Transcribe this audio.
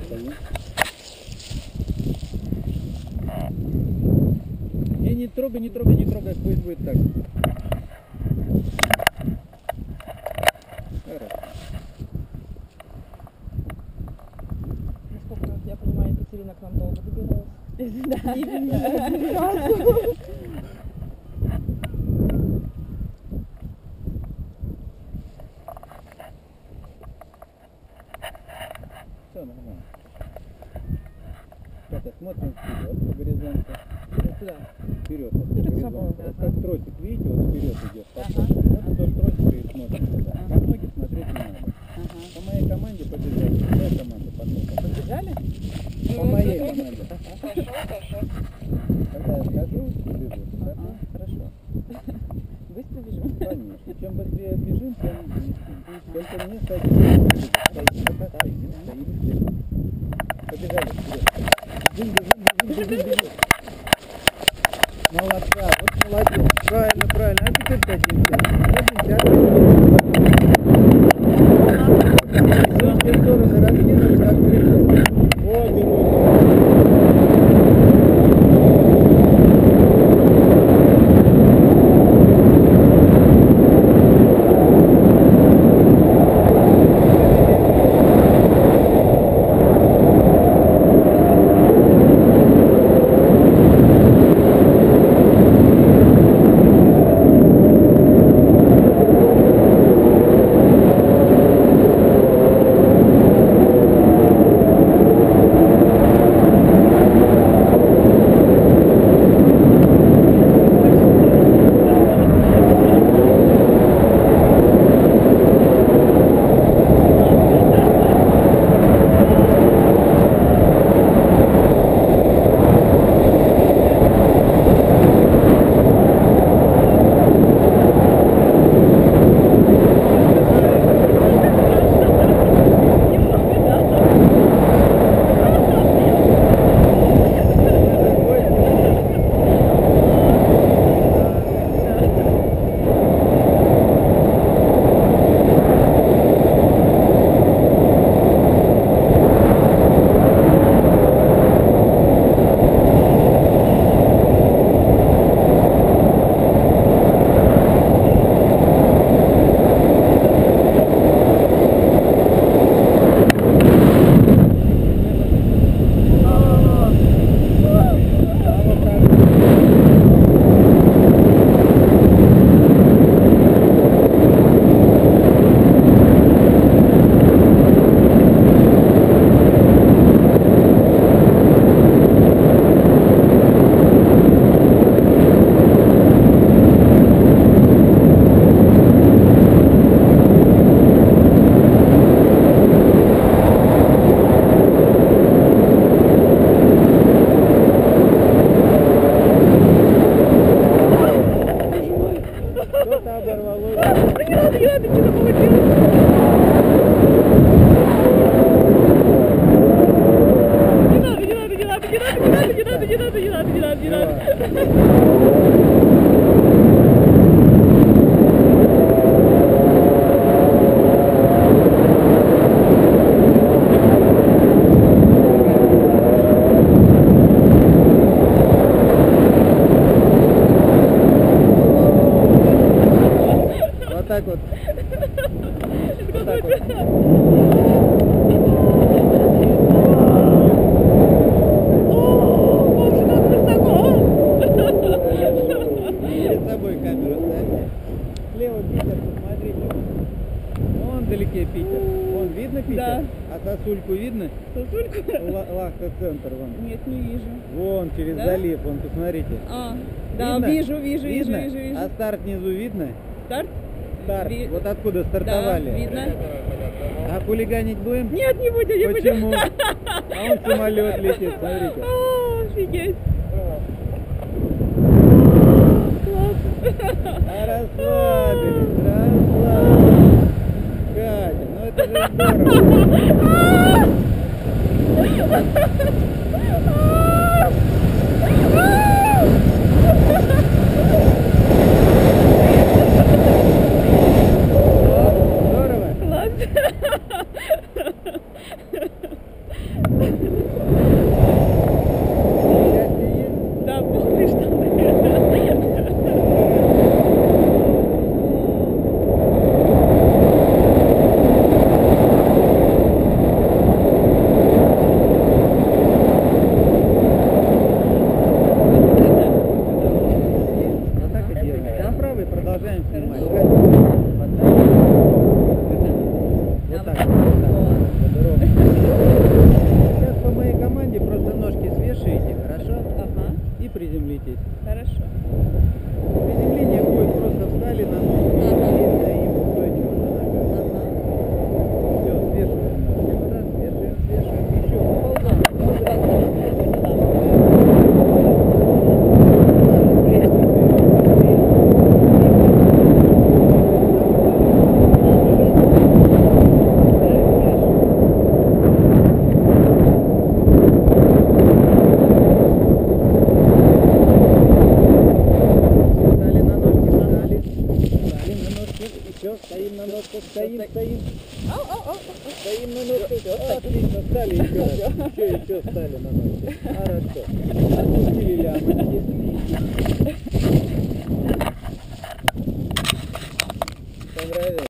стоим. Не трогай, не трогай, не трогай, пусть будет так. Хорошо. Насколько я понимаю, Екатерина к нам долго добиралась. Да. Все нормально. Сейчас смотрим вперед по горизонту. Куда? Вперед. Перед собой, Вот как тросик, видите, вот вперед идет. Ага. Вот вдоль тросика и смотрим туда. Под ноги смотреть не надо. По моей команде побежали. Моя команда потом. Побежали? По моей команде. Хорошо. Когда я скажу, бежим. Хорошо. Быстро бежим? Конечно. Чем быстрее бежим, тем быстрее. Только мне стоим. Побежали вперед. Бежим. Молодца, вот молодец. Правильно. А теперь садимся. Все в стороны раскинули, как крылья. Обе руки. Не надо. Вот так вот. Вот так вот. Перед собой камеру ставьте. Слева Питер, посмотрите. Вон вдалеке Питер. Вон видно Питер? Да. А сосульку видно? Сосульку? Лахта-центр вон. Нет, не вижу. Вон через Да? залив, вон посмотрите. Да, Видно? вижу. Видно? Вижу. А старт внизу видно? Старт? Старт. Вот откуда стартовали? Да, видно. А хулиганить будем? Нет, не будем, не Почему? будем. А он самолет летит, смотрите. О, офигеть. А расслабились. Катя, ну это же здорово. Здорово? Класс. Хорошо. Приземление будет просто встали на ножки и стоим устойчиво на ногах. Ага. Все, свешиваем ножки. Раз, свешиваем еще. Встали на ножки, встали. Встали на ножки. Еще стоим на ножках, стоим. Стоим на ножках. Отлично, встали еще раз. Еще встали на ножки. Хорошо.